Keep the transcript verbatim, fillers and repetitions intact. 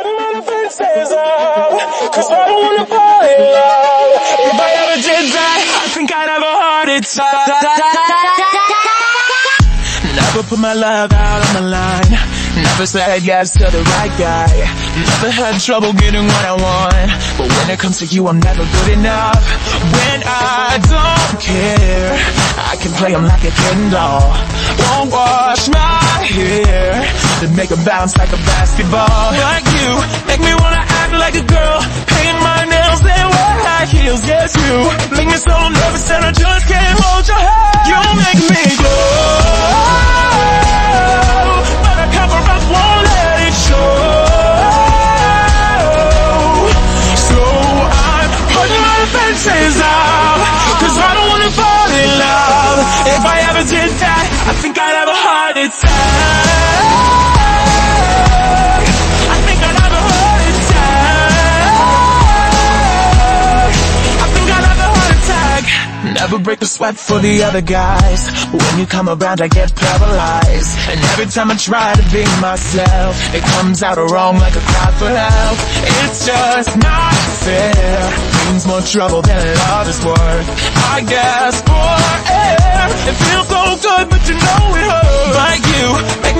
Putting my defenses up, cause I don't wanna fall in love. If I ever did that, I think I'd have a heart attack. Never put my love out on the line, never said yes to the right guy, never had trouble getting what I want, but when it comes to you I'm never good enough. When I don't care, I can play them like a Ken doll. Won't wash my hair, then make them bounce like a basketball. Like you, make me wanna act like a girl, paint my nails and wear high heels. Yes, you make me so nervous and I just can't hold your hand. You make me go, but I cover up, won't let it show. So I'm putting my defenses up, cause I don't wanna fall in love. If I ever did that, I think I'd have a heart attack. I think I'd have a heart attack. I think I'd have a heart attack. Never break a sweat for the other guys. When you come around I get paralyzed, and every time I try to be myself, it comes out wrong like a cry for help. It's just not fair, means more trouble than love is worth. I guess for air, it feels so good but you know it hurts. Like you,